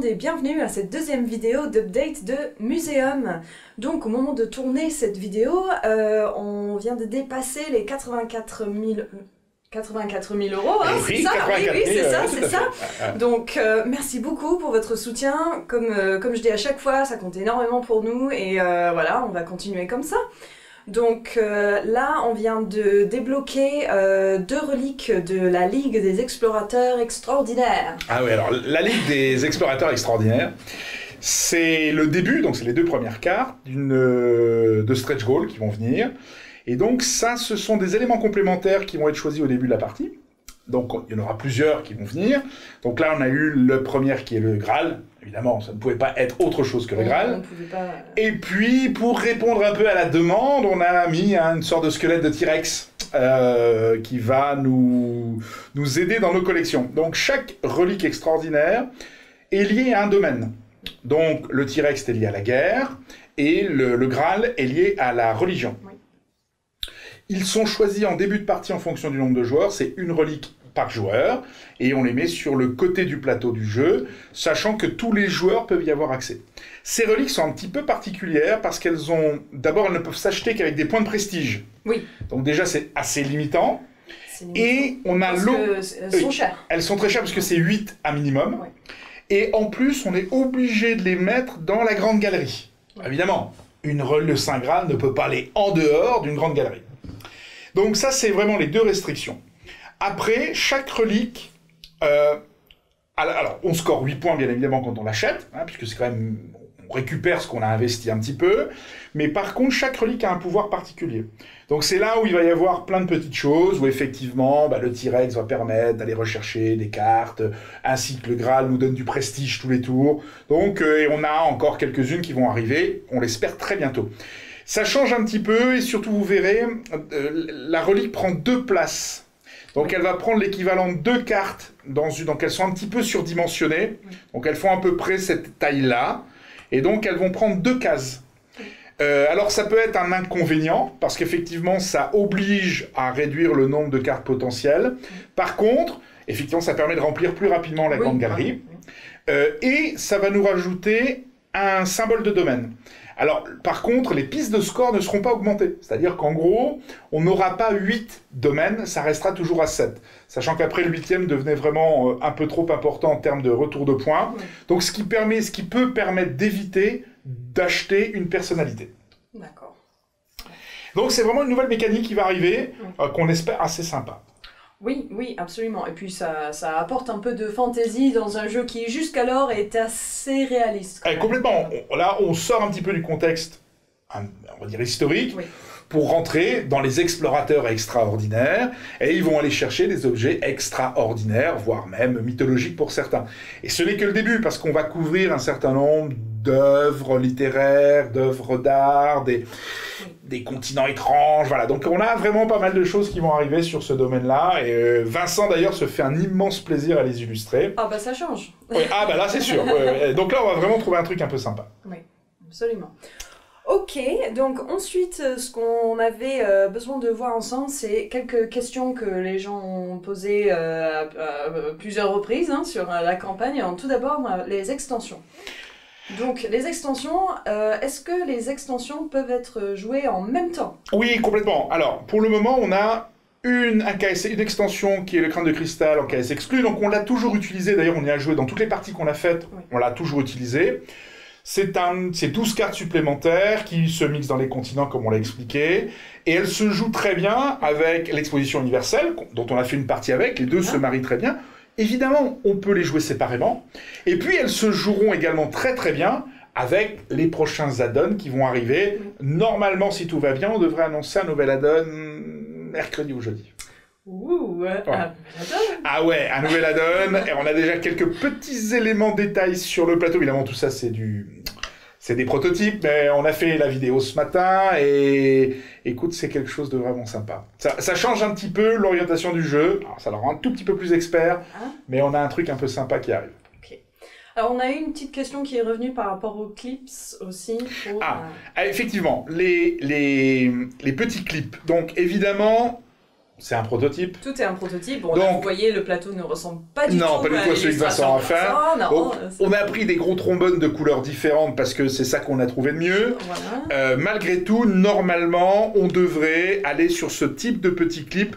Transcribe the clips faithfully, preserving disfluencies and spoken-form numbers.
et bienvenue à cette deuxième vidéo d'update de Muséum. Donc au moment de tourner cette vidéo, euh, on vient de dépasser les quatre-vingt-quatre mille euros, hein, oui, c'est ça? Oui, oui, c'est ça, euh, c'est ça. Donc euh, merci beaucoup pour votre soutien. Comme, euh, comme je dis à chaque fois, ça compte énormément pour nous et euh, voilà, on va continuer comme ça. Donc euh, là, on vient de débloquer euh, deux reliques de la Ligue des Explorateurs Extraordinaires. Ah oui, alors la Ligue des Explorateurs Extraordinaires, c'est le début, donc c'est les deux premières cartes d'une euh, de stretch goal qui vont venir. Et donc ça, ce sont des éléments complémentaires qui vont être choisis au début de la partie. Donc il y en aura plusieurs qui vont venir. Donc là, on a eu le premier qui est le Graal. Évidemment, ça ne pouvait pas être autre chose que le Graal. Pas... Et puis, pour répondre un peu à la demande, on a mis une sorte de squelette de T-Rex euh, qui va nous, nous aider dans nos collections. Donc chaque relique extraordinaire est liée à un domaine. Donc le T-Rex est lié à la guerre et le, le Graal est lié à la religion. Oui. Ils sont choisis en début de partie en fonction du nombre de joueurs. C'est une relique par joueur, et on les met sur le côté du plateau du jeu, sachant que tous les joueurs peuvent y avoir accès. Ces reliques sont un petit peu particulières, parce qu'elles ont... D'abord, elles ne peuvent s'acheter qu'avec des points de prestige. Oui. Donc déjà, c'est assez limitant. limitant. Et on a l'eau... Elles sont chères. Elles sont très chères, parce que c'est huit à minimum. Oui. Et en plus, on est obligé de les mettre dans la grande galerie. Oui. Évidemment, une le Saint Graal ne peut pas aller en dehors d'une grande galerie. Donc ça, c'est vraiment les deux restrictions. Après, chaque relique, euh, alors on score huit points bien évidemment quand on l'achète, hein, puisque c'est quand même, on récupère ce qu'on a investi un petit peu, mais par contre chaque relique a un pouvoir particulier. Donc c'est là où il va y avoir plein de petites choses, où effectivement bah, le T-Rex va permettre d'aller rechercher des cartes, ainsi que le Graal nous donne du prestige tous les tours, donc euh, et on a encore quelques-unes qui vont arriver, on l'espère très bientôt. Ça change un petit peu, et surtout vous verrez, euh, la relique prend deux places. Donc elle va prendre l'équivalent de deux cartes, dans une, donc elles sont un petit peu surdimensionnées, oui. Donc elles font à peu près cette taille-là, et donc elles vont prendre deux cases. Oui. Euh, alors ça peut être un inconvénient, parce qu'effectivement ça oblige à réduire le nombre de cartes potentielles. Oui. Par contre, effectivement ça permet de remplir plus rapidement la oui, grande galerie, oui. euh, et ça va nous rajouter un symbole de domaine. Alors, par contre, les pistes de score ne seront pas augmentées. C'est-à-dire qu'en gros, on n'aura pas huit domaines, ça restera toujours à sept. Sachant qu'après, le huitième devenait vraiment un peu trop important en termes de retour de points. Oui. Donc, ce qui, permet, ce qui peut permettre d'éviter d'acheter une personnalité. D'accord. Donc, c'est vraiment une nouvelle mécanique qui va arriver, oui. euh, qu'on espère assez sympa. Oui, oui, absolument. Et puis ça, ça apporte un peu de fantaisie dans un jeu qui, jusqu'alors, est assez réaliste. Eh, complètement. On, là, on sort un petit peu du contexte, on va dire historique, oui. Pour rentrer dans les explorateurs extraordinaires, et ils vont aller chercher des objets extraordinaires, voire même mythologiques pour certains. Et ce n'est que le début, parce qu'on va couvrir un certain nombre d'œuvres littéraires, d'œuvres d'art, des... des continents étranges, voilà. Donc on a vraiment pas mal de choses qui vont arriver sur ce domaine-là, et euh, Vincent d'ailleurs se fait un immense plaisir à les illustrer. Ah bah ça change. Oui, ah bah là c'est sûr. Ouais, donc là on va vraiment trouver un truc un peu sympa. Oui, absolument. Ok, donc ensuite ce qu'on avait euh, besoin de voir ensemble, c'est quelques questions que les gens ont posées euh, à, à plusieurs reprises hein, sur la campagne. Alors, tout d'abord, les extensions. Donc, les extensions, euh, est-ce que les extensions peuvent être jouées en même temps? Oui, complètement. Alors, pour le moment, on a une, un K S, une extension qui est le crâne de cristal en K S exclu, donc on l'a toujours utilisé, d'ailleurs on y a joué dans toutes les parties qu'on a faites, oui. On l'a toujours utilisé. C'est un, c'est douze cartes supplémentaires qui se mixent dans les continents, comme on l'a expliqué, et elles se jouent très bien avec l'exposition universelle, dont on a fait une partie avec, les deux ah. se marient très bien. Évidemment, on peut les jouer séparément, et puis elles se joueront également très très bien avec les prochains add-ons qui vont arriver. Oui. Normalement, si tout va bien, on devrait annoncer un nouvel add-on mercredi ou jeudi. Ouh, ouais. Un nouvel add-on. Ah ouais, un nouvel add-on, et on a déjà quelques petits éléments détails sur le plateau. Évidemment, tout ça, c'est du... c'est des prototypes, mais on a fait la vidéo ce matin, et écoute, c'est quelque chose de vraiment sympa. Ça, ça change un petit peu l'orientation du jeu, alors, ça le rend un tout petit peu plus expert, hein, mais on a un truc un peu sympa qui arrive. Ok. Alors, on a eu une petite question qui est revenue par rapport aux clips aussi. Pour, ah, euh... effectivement, les, les, les petits clips. Donc, évidemment, C'est un prototype. Tout est un prototype. Bon, Donc, là, vous voyez, le plateau ne ressemble pas du non, tout, pas du tout à celui que Vincent a fait. Donc, on a pris des gros trombones de couleurs différentes parce que c'est ça qu'on a trouvé de mieux. Voilà. Euh, malgré tout, normalement, on devrait aller sur ce type de petit clip.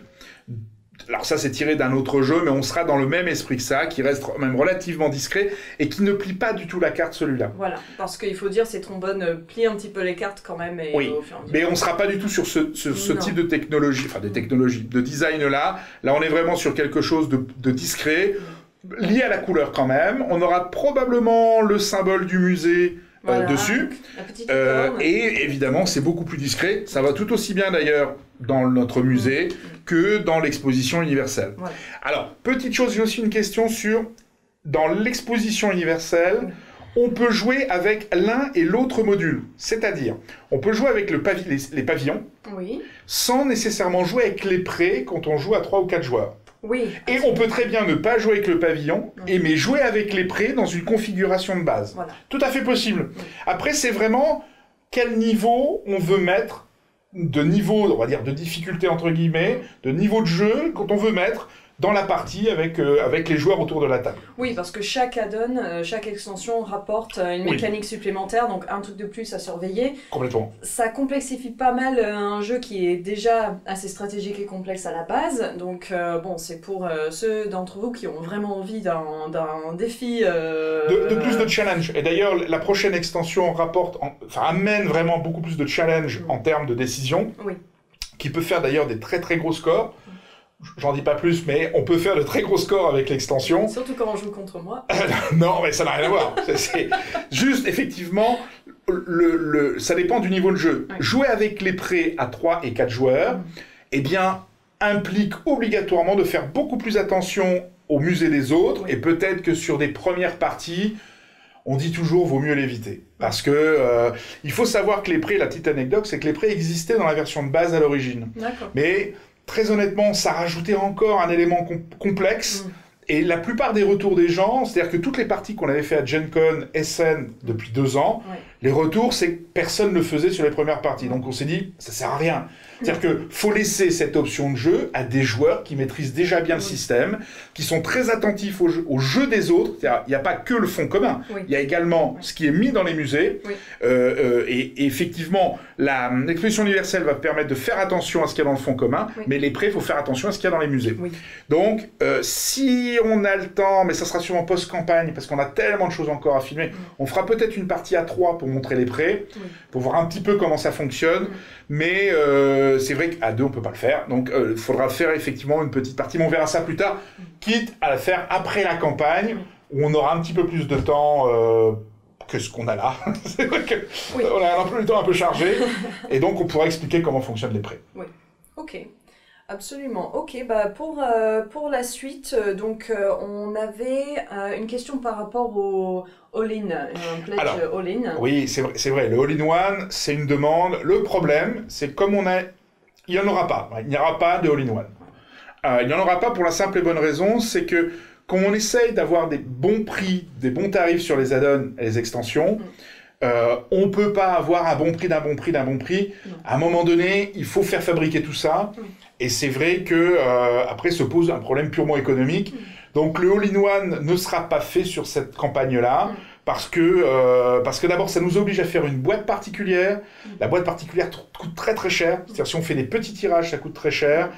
Alors ça, c'est tiré d'un autre jeu, mais on sera dans le même esprit que ça, qui reste même relativement discret et qui ne plie pas du tout la carte, celui-là. Voilà, parce qu'il faut dire, ces trombones plient un petit peu les cartes quand même. Et oui, au fur et à mesure. Mais on ne sera pas du tout sur ce, ce, ce type de technologie, enfin de technologie, de design-là. Là, on est vraiment sur quelque chose de, de discret, lié à la couleur quand même. On aura probablement le symbole du musée voilà, euh, dessus. La petite euh, et évidemment, c'est beaucoup plus discret. Ça va tout aussi bien d'ailleurs dans notre musée mmh. que dans l'exposition universelle. Voilà. Alors, petite chose, j'ai aussi une question sur, dans l'exposition universelle, mmh. on peut jouer avec l'un et l'autre module. C'est-à-dire, on peut jouer avec le pavi les, les pavillons, oui. sans nécessairement jouer avec les prés quand on joue à trois ou quatre joueurs. Oui. Et on peut très bien ne pas jouer avec le pavillon, mmh. et mais jouer avec les prés dans une configuration de base. Voilà. Tout à fait possible. Mmh. Après, c'est vraiment quel niveau on veut mettre, de niveau, on va dire, de difficulté entre guillemets, de niveau de jeu, quand on veut mettre dans la partie avec, euh, avec les joueurs autour de la table. Oui, parce que chaque add-on, euh, chaque extension rapporte euh, une mécanique oui. supplémentaire, donc un truc de plus à surveiller. Complètement. Ça complexifie pas mal euh, un jeu qui est déjà assez stratégique et complexe à la base. Donc euh, bon, c'est pour euh, ceux d'entre vous qui ont vraiment envie d'un d'un défi... Euh, de, de plus de challenge. Et d'ailleurs, la prochaine extension rapporte, en, enfin, amène vraiment beaucoup plus de challenge mmh. en termes de décision, oui. qui peut faire d'ailleurs des très très gros scores. J'en dis pas plus, mais on peut faire de très gros scores avec l'extension. Surtout quand on joue contre moi. Non, mais ça n'a rien à voir. C'est juste, effectivement, le, le, ça dépend du niveau de jeu. Oui. Jouer avec les prés à trois et quatre joueurs, mmh. eh bien, implique obligatoirement de faire beaucoup plus attention au musée des autres, oui. et peut-être que sur des premières parties, on dit toujours vaut mieux l'éviter. Parce que euh, il faut savoir que les prés, la petite anecdote, c'est que les prés existaient dans la version de base à l'origine. Mais très honnêtement, ça rajoutait encore un élément com complexe. Mm. Et la plupart des retours des gens, c'est-à-dire que toutes les parties qu'on avait fait à Gen Con, S N, depuis deux ans, ouais. les retours, c'est que personne ne le faisait sur les premières parties. Donc on s'est dit, ça sert à rien. C'est-à-dire qu'il faut laisser cette option de jeu à des joueurs qui maîtrisent déjà bien oui. le système, qui sont très attentifs au jeu, au jeu des autres. Il n'y a, a pas que le fond commun. Oui. Il y a également oui. ce qui est mis dans les musées. Oui. Euh, euh, et, et effectivement, l'exposition universelle va permettre de faire attention à ce qu'il y a dans le fond commun, oui. mais les prêts, il faut faire attention à ce qu'il y a dans les musées. Oui. Donc, euh, si on a le temps, mais ça sera sûrement post-campagne, parce qu'on a tellement de choses encore à filmer, oui. on fera peut-être une partie à trois pour montrer les prêts, oui. pour voir un petit peu comment ça fonctionne, oui. mais euh, c'est vrai qu'à deux, on ne peut pas le faire, donc il euh, faudra faire effectivement une petite partie, mais on verra ça plus tard, oui. quitte à la faire après la campagne, oui. où on aura un petit peu plus de temps euh, que ce qu'on a là. C'est vrai qu'on oui. a un peu le temps un peu chargé, et donc on pourra expliquer comment fonctionnent les prêts. Oui, ok. Absolument. Ok, bah pour, euh, pour la suite, euh, donc euh, on avait euh, une question par rapport au all-in, un pledge all-in. Oui, c'est vrai, c'est vrai, le all-in-one, c'est une demande. Le problème, c'est comme on a... Il n'y en aura pas. Il n'y aura pas de all-in-one. Euh, il n'y en aura pas pour la simple et bonne raison, c'est que quand on essaye d'avoir des bons prix, des bons tarifs sur les add-ons et les extensions, mm. Euh, on ne peut pas avoir un bon prix d'un bon prix d'un bon prix. Non. À un moment donné, il faut faire fabriquer tout ça. Oui. Et c'est vrai que euh, après se pose un problème purement économique. Oui. Donc le all-in-one ne sera pas fait sur cette campagne-là. Oui. Parce que, euh, parce que d'abord, ça nous oblige à faire une boîte particulière. Oui. La boîte particulière coûte très très cher. C'est-à-dire si on fait des petits tirages, ça coûte très cher.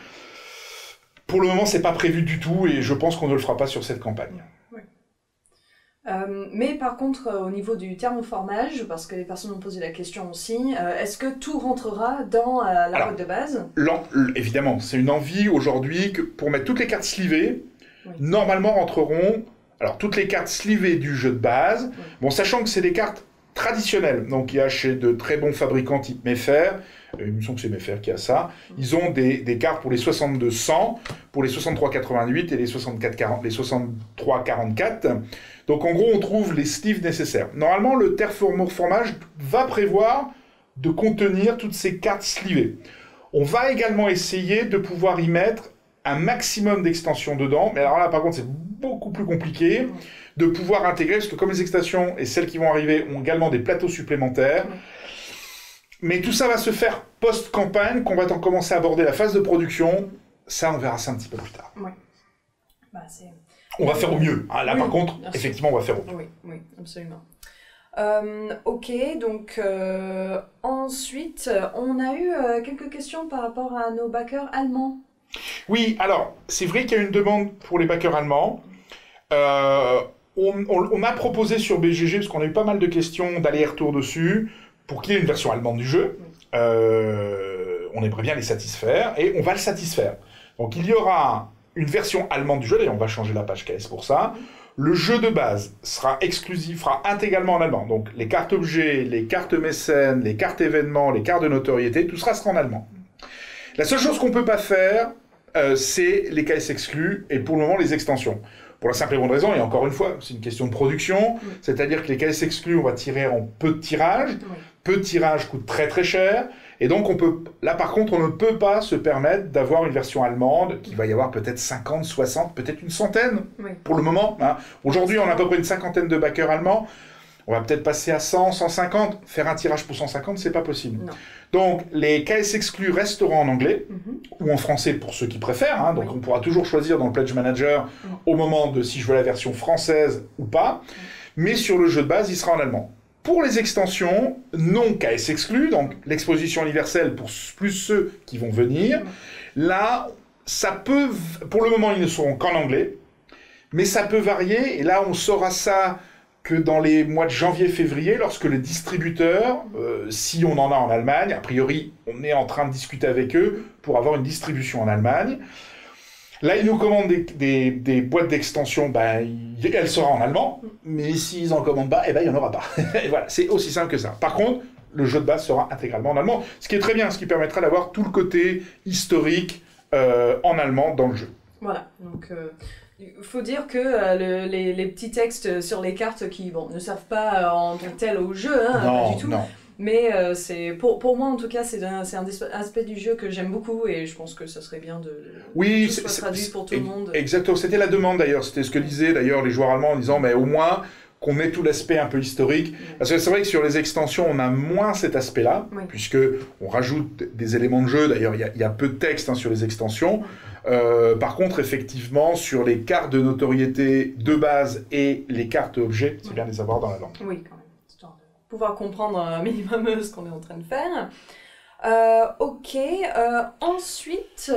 Pour le moment, c'est pas prévu du tout et je pense qu'on ne le fera pas sur cette campagne. Oui. Euh, mais par contre, euh, au niveau du thermoformage, parce que les personnes ont posé la question aussi, euh, est-ce que tout rentrera dans euh, la Alors, boîte de base? Évidemment, c'est une envie aujourd'hui que pour mettre toutes les cartes slivées, oui. normalement rentreront, alors toutes les cartes slivées du jeu de base, oui. bon, sachant que c'est des cartes traditionnelles, donc il y a chez de très bons fabricants type Mayfair, euh, il me semble que c'est Mayfair qui a ça, oui. ils ont des, des cartes pour les soixante-deux cent, pour les soixante-trois quatre-vingt-huit et les soixante-quatre quarante, les soixante-trois quarante-quatre. Donc en gros, on trouve les sleeves nécessaires. Normalement, le thermoformage va prévoir de contenir toutes ces cartes slivées. On va également essayer de pouvoir y mettre un maximum d'extensions dedans, mais alors là, par contre, c'est beaucoup plus compliqué de pouvoir intégrer, parce que comme les extensions et celles qui vont arriver ont également des plateaux supplémentaires, mais tout ça va se faire post-campagne, qu'on va commencer à aborder la phase de production, ça, on verra ça un petit peu plus tard. Oui. Bah, c'est... On va faire au mieux. Hein. Là, oui, par contre, effectivement, on va faire au mieux. Oui, oui, absolument. Euh, ok, donc euh, ensuite, on a eu euh, quelques questions par rapport à nos backers allemands. Oui, alors, c'est vrai qu'il y a une demande pour les backers allemands. Euh, on, on, on a proposé sur B G G, parce qu'on a eu pas mal de questions d'aller-retour dessus, pour qu'il y ait une version allemande du jeu. Oui. Euh, on aimerait bien les satisfaire, et on va le satisfaire. Donc, il y aura une version allemande du jeu, d'ailleurs, on va changer la page K S pour ça. Oui. Le jeu de base sera exclusif, sera intégralement en allemand. Donc, les cartes objets, les cartes mécènes, les cartes événements, les cartes de notoriété, tout sera, sera en allemand. La seule chose qu'on ne peut pas faire, euh, c'est les K S exclus, et pour le moment, les extensions. Pour la simple et bonne raison, et encore une fois, c'est une question de production, oui. C'est-à-dire que les K S exclus, on va tirer en peu de tirages. Oui. Peu de tirages coûtent très très cher, et donc on peut, là par contre, on ne peut pas se permettre d'avoir une version allemande, qui va y avoir peut-être cinquante, soixante, peut-être une centaine, oui. Pour le moment. Hein. Aujourd'hui, on a à peu près une cinquantaine de backers allemands. On va peut-être passer à cent, cent cinquante. Faire un tirage pour cent cinquante, c'est pas possible. Non. Donc, les K S exclus resteront en anglais, mm-hmm. ou en français pour ceux qui préfèrent. Hein. Donc, oui. On pourra toujours choisir dans le Pledge Manager mm. au moment de si je veux la version française ou pas. Mm. Mais sur le jeu de base, il sera en allemand. Pour les extensions, non K S exclus, donc l'exposition universelle pour plus ceux qui vont venir, mm. là, ça peut... Pour le moment, ils ne seront qu'en anglais, mais ça peut varier. Et là, on saura ça que dans les mois de janvier-février, lorsque les distributeurs, euh, si on en a en Allemagne, a priori, on est en train de discuter avec eux pour avoir une distribution en Allemagne. Là, ils nous commandent des, des, des boîtes d'extension, ben, elle sera en allemand, mais s'ils n'en commandent pas, eh ben, il n'y en aura pas. Et voilà, c'est aussi simple que ça. Par contre, le jeu de base sera intégralement en allemand, ce qui est très bien, ce qui permettra d'avoir tout le côté historique euh, en allemand dans le jeu. Voilà, donc... Euh... Il faut dire que euh, le, les, les petits textes sur les cartes qui bon, ne servent pas euh, en tant que tel au jeu, hein, non, pas du tout. Non. Mais euh, c'est, pour, pour moi, en tout cas, c'est un, c'est un aspect du jeu que j'aime beaucoup et je pense que ça serait bien de oui, que ce soit traduit pour tout le monde. Exactement, c'était la demande d'ailleurs, c'était ce que disaient d'ailleurs les joueurs allemands en disant mais au moins qu'on ait tout l'aspect un peu historique. Oui. Parce que c'est vrai que sur les extensions, on a moins cet aspect-là, oui. Puisque on rajoute des éléments de jeu, d'ailleurs il y, y a peu de texte hein, sur les extensions. Oui. Euh, par contre, effectivement, sur les cartes de notoriété de base et les cartes objets, c'est oui. Bien de les avoir dans la langue. Oui, quand même, histoire de pouvoir comprendre un minimum ce qu'on est en train de faire. Euh, ok, euh, ensuite...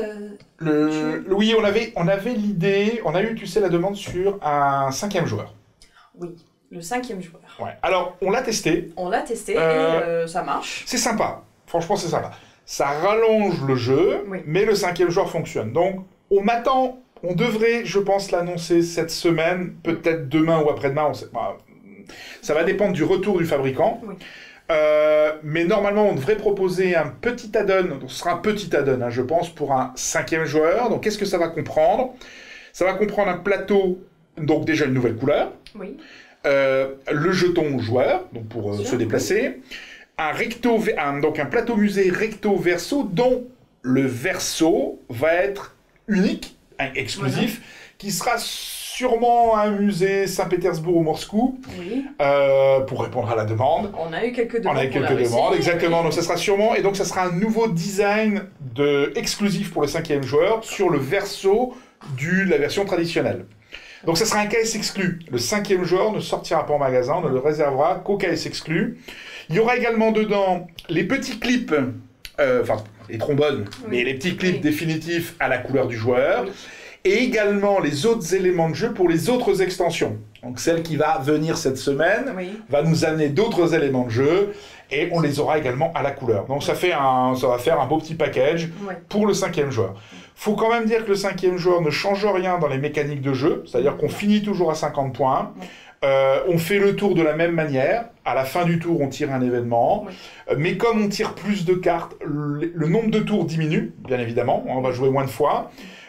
Le, tu... Oui, on avait, on avait l'idée, on a eu, tu sais, la demande sur un cinquième joueur. Oui, le cinquième joueur. Ouais. Alors, on l'a testé. On l'a testé euh, et euh, ça marche. C'est sympa, franchement c'est sympa. Ça rallonge le jeu, oui. Mais le cinquième joueur fonctionne. Donc, on m'attend, on devrait, je pense, l'annoncer cette semaine, peut-être demain ou après-demain. On sait, bah, ça va dépendre du retour du fabricant. Oui. Euh, mais normalement, on devrait proposer un petit add-on. Donc, ce sera un petit add-on, hein, je pense, pour un cinquième joueur. Donc, qu'est-ce que ça va comprendre? Ça va comprendre un plateau, donc déjà une nouvelle couleur. Oui. Euh, le jeton joueur, donc pour euh, se déplacer. Oui. Un, recto, un, donc un plateau musée recto-verso dont le verso va être unique, exclusif, voilà. Qui sera sûrement un musée Saint-Pétersbourg ou Moscou, oui. euh, pour répondre à la demande. On a eu quelques demandes. On a eu quelques demandes, réussi. Exactement. Donc ça sera sûrement, et donc ça sera un nouveau design de, exclusif pour le cinquième joueur sur le verso de la version traditionnelle. Donc ça sera un K S exclu. Le cinquième joueur ne sortira pas en magasin, on ne le réservera qu'au K S exclu. Il y aura également dedans les petits clips, euh, enfin les trombones, oui. Mais les petits clips oui. Définitifs à la couleur du joueur. Oui. Et également les autres éléments de jeu pour les autres extensions. Donc celle qui va venir cette semaine oui. Va nous amener d'autres éléments de jeu et on les aura également à la couleur. Donc ça, fait un, ça va faire un beau petit package oui. Pour le cinquième joueur. Faut quand même dire que le cinquième joueur ne change rien dans les mécaniques de jeu, c'est-à-dire qu'on finit toujours à cinquante points. Oui. Euh, on fait le tour de la même manière. À la fin du tour, on tire un événement. Oui. Euh, mais comme on tire plus de cartes, le, le nombre de tours diminue, bien évidemment. On va jouer moins de fois.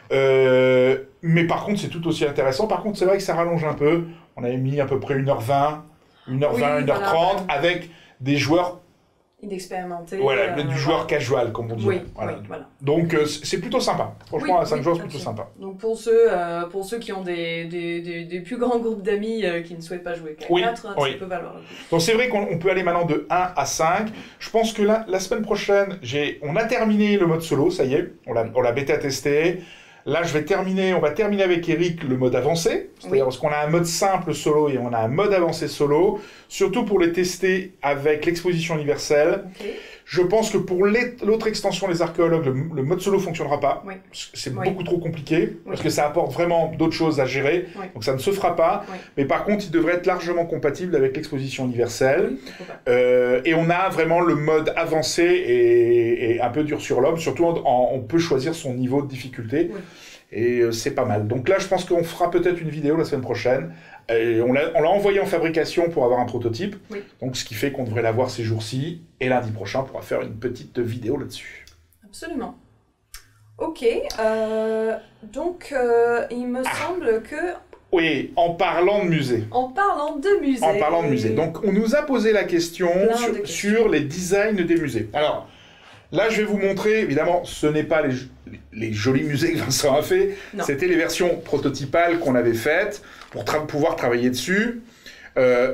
Euh, mais par contre, c'est tout aussi intéressant. Par contre, c'est vrai que ça rallonge un peu. On avait mis à peu près une heure vingt, une heure vingt, oui, une heure trente, voilà. Avec des joueurs Inexpérimenté. Voilà, euh, du joueur casual, comme on dit. Oui, voilà. oui, voilà. Donc euh, c'est plutôt sympa. Franchement, Oui, à cinq oui, joueurs, c'est absolument. plutôt sympa. Donc pour ceux, euh, pour ceux qui ont des, des, des, des plus grands groupes d'amis euh, qui ne souhaitent pas jouer qu'à oui, quatre, oui. ça peut valoir le coup. Donc c'est vrai qu'on peut aller maintenant de un à cinq. Je pense que là, la semaine prochaine, j'ai, on a terminé le mode solo, ça y est, on l'a, on l'a bêta testé. Là, je vais terminer, on va terminer avec Eric le mode avancé, c'est-à-dire Oui. parce qu'on a un mode simple solo et on a un mode avancé solo, surtout pour les tester avec l'exposition universelle. Okay. Je pense que pour les, l'autre extension, les archéologues, le, le mode solo fonctionnera pas. Oui. C'est Oui. beaucoup trop compliqué, Oui. parce que ça apporte vraiment d'autres choses à gérer, Oui. donc ça ne se fera pas. Oui. Mais par contre, il devrait être largement compatible avec l'exposition universelle. Oui, pourquoi pas. Euh, et on a vraiment le mode avancé et, et un peu dur sur l'homme, surtout en, en- on peut choisir son niveau de difficulté. Oui. Et euh, c'est pas mal. Donc là, je pense qu'on fera peut-être une vidéo la semaine prochaine. Et on l'a on l'a envoyé en fabrication pour avoir un prototype. Oui. Donc ce qui fait qu'on devrait l'avoir ces jours-ci. Et lundi prochain, on pourra faire une petite vidéo là-dessus. Absolument. Ok, euh, donc euh, il me Ah. semble que, Oui, en parlant de musée. en parlant de musée... En parlant de musée. Donc on nous a posé la question Plein sur, de questions. sur les designs des musées. Alors là, je vais vous montrer, évidemment, ce n'est pas les, les jolis musées que Vincent a fait. Non. C'était les versions prototypales qu'on avait faites pour tra- pouvoir travailler dessus. Euh,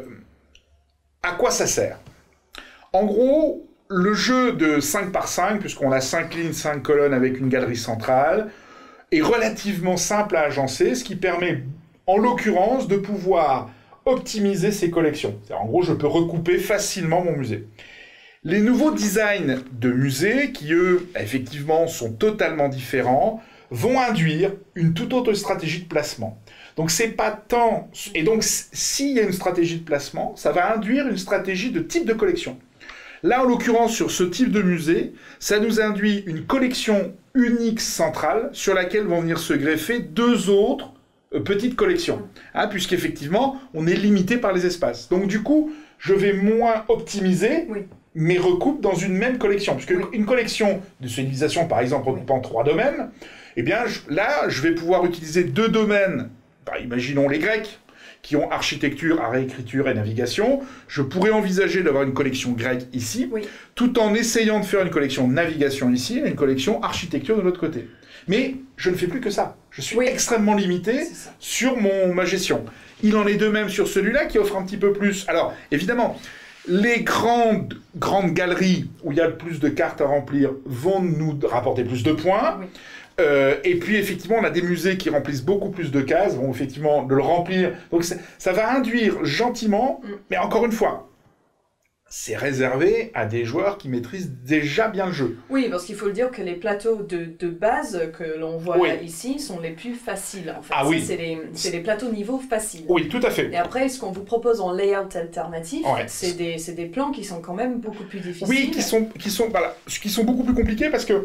à quoi ça sert? En gros, le jeu de cinq par cinq, puisqu'on a cinq lignes, cinq colonnes avec une galerie centrale, est relativement simple à agencer, ce qui permet, en l'occurrence, de pouvoir optimiser ses collections. C'est-à-dire, en gros, je peux recouper facilement mon musée. Les nouveaux designs de musées, qui eux, effectivement, sont totalement différents, vont induire une toute autre stratégie de placement. Donc c'est pas tant... Et donc s'il y a une stratégie de placement, ça va induire une stratégie de type de collection. Là, en l'occurrence, sur ce type de musée, ça nous induit une collection unique centrale sur laquelle vont venir se greffer deux autres euh, petites collections. Hein, puisqu'effectivement, on est limité par les espaces. Donc du coup, je vais moins optimiser... Oui. mes recoupes dans une même collection. Puisque Oui. une collection de civilisation, par exemple, recoupant oui. trois domaines, eh bien, je, là, je vais pouvoir utiliser deux domaines, bah, imaginons les Grecs, qui ont architecture, art et écriture et navigation. Je pourrais envisager d'avoir une collection grecque ici, oui. tout en essayant de faire une collection navigation ici et une collection architecture de l'autre côté. Mais je ne fais plus que ça. Je suis oui. extrêmement limité sur mon, ma gestion. Il en est de même sur celui-là qui offre un petit peu plus. Alors, évidemment, les grandes, grandes galeries où il y a le plus de cartes à remplir vont nous rapporter plus de points. Oui. Euh, et puis, effectivement, on a des musées qui remplissent beaucoup plus de cases, vont effectivement de le remplir. Donc, ça va induire gentiment, mm. mais encore une fois, c'est réservé à des joueurs qui maîtrisent déjà bien le jeu. Oui, parce qu'il faut le dire que les plateaux de, de base que l'on voit oui. ici sont les plus faciles. En fait. Ah oui. C'est les, les plateaux niveau faciles. Oui, tout à fait. Et après, ce qu'on vous propose en layout alternatif, ouais. c'est des, des plans qui sont quand même beaucoup plus difficiles. Oui, qui sont, qui sont, voilà, qui sont beaucoup plus compliqués parce que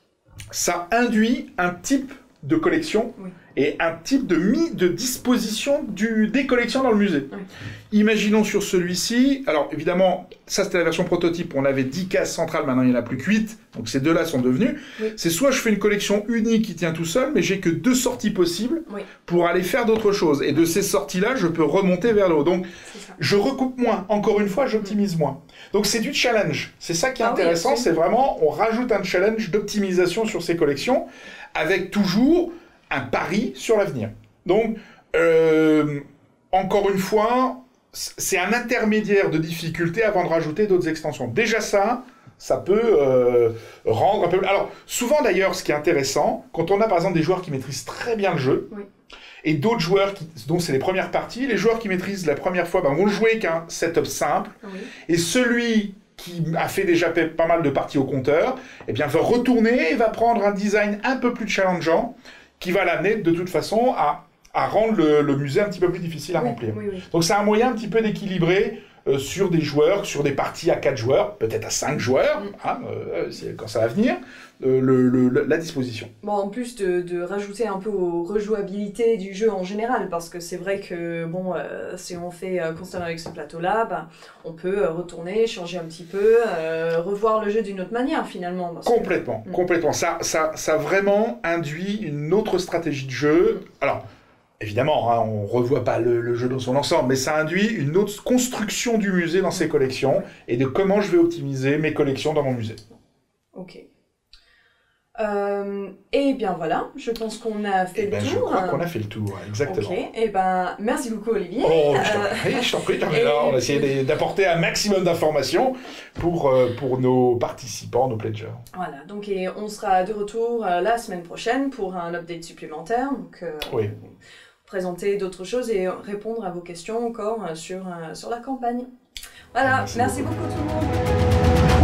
ça induit un type de collection oui. et un type de mise de disposition du, des collections dans le musée. Oui. Imaginons sur celui-ci, alors évidemment, ça c'était la version prototype, on avait dix cases centrales, maintenant il n'y en a plus que huit, donc ces deux-là sont devenus. Oui. C'est soit je fais une collection unique qui tient tout seul, mais j'ai que deux sorties possibles oui. pour aller faire d'autres choses. Et de ces sorties-là, je peux remonter vers le haut. Donc je recoupe moins, encore une fois, j'optimise mmh. moins. Donc c'est du challenge. C'est ça qui est ah intéressant, oui, c'est vraiment, on rajoute un challenge d'optimisation sur ces collections, avec toujours un pari sur l'avenir. Donc, euh, encore une fois, c'est un intermédiaire de difficulté avant de rajouter d'autres extensions. Déjà ça, ça peut euh, rendre un peu... Alors, souvent d'ailleurs, ce qui est intéressant, quand on a par exemple des joueurs qui maîtrisent très bien le jeu, oui. et d'autres joueurs qui, dont c'est les premières parties, les joueurs qui maîtrisent la première fois ben, vont jouer qu'un setup simple, oui. et celui qui a fait déjà pas mal de parties au compteur, eh bien va retourner et va prendre un design un peu plus challengeant qui va l'amener de toute façon à, à rendre le, le musée un petit peu plus difficile à oui, remplir. Oui, oui. Donc c'est un moyen un petit peu d'équilibrer euh, sur des joueurs, sur des parties à quatre joueurs, peut-être à cinq joueurs, mm. hein, euh, quand ça va venir, euh, le, le, la disposition. Bon, en plus de, de rajouter un peu aux rejouabilités du jeu en général, parce que c'est vrai que bon, euh, si on fait euh, constamment avec ce plateau-là, bah, on peut euh, retourner, changer un petit peu, euh, revoir le jeu d'une autre manière finalement. Complètement, que... complètement. Ça, ça, ça vraiment induit une autre stratégie de jeu. Mm. Alors, Évidemment, hein, on ne revoit pas le, le jeu dans son ensemble, mais ça induit une autre construction du musée dans ses collections et de comment je vais optimiser mes collections dans mon musée. Ok. Euh, et bien voilà, je pense qu'on a fait Et ben, le je tour. crois qu'on a fait le tour, exactement. Ok, et ben merci beaucoup Olivier. Oh, je t'en prie, je t'en prie, Carmela. Et On a essayé d'apporter un maximum d'informations pour, euh, pour nos participants, nos pledgers. Voilà, donc et on sera de retour euh, la semaine prochaine pour un update supplémentaire. Donc, euh, Oui. présenter d'autres choses et répondre à vos questions encore euh, sur, euh, sur la campagne. Voilà, Merci merci beaucoup. beaucoup tout le monde.